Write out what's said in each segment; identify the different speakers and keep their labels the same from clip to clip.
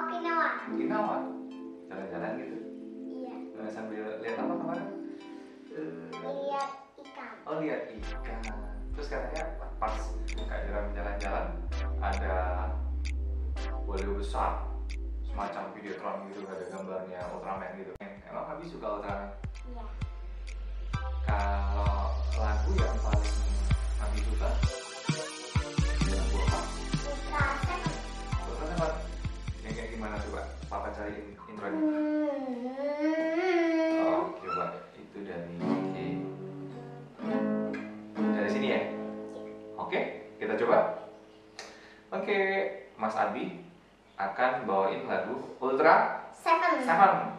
Speaker 1: Okinawa.
Speaker 2: Okinawa. Jalan-jalan gitu.
Speaker 1: Iya.
Speaker 2: Sambil lihat apa kemarin?
Speaker 1: Lihat ikan.
Speaker 2: Oh, lihat ikan. Terus katanya pas kayak jalan-jalan ada baliho besar, semacam Videotron gitu, ada gambarnya Ultraman gitu. Emang Abi suka Ultraman?
Speaker 1: Iya.
Speaker 2: Kalau lagu yang paling Abi suka lagu apa?
Speaker 1: Ultra Seven.
Speaker 2: Ultra Seven. Yang kayak gimana coba? Papa cari intronya. Oh, coba itu dari sini ya. Oke, kita coba. Oke, Mas Abi akan bawain lagu Ultra
Speaker 1: Seven.
Speaker 2: Seven.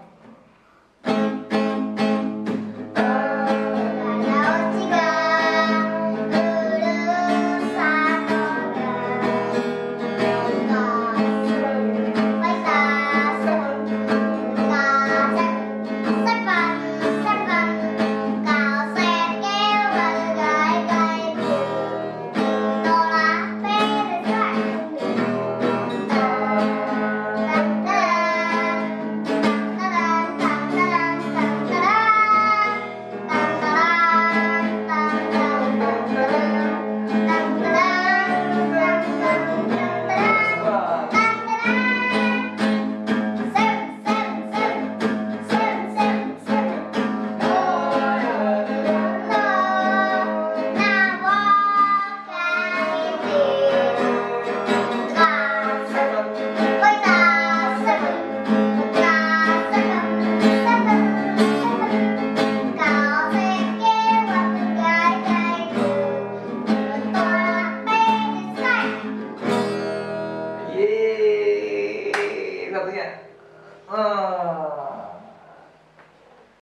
Speaker 2: Yeay, satunya.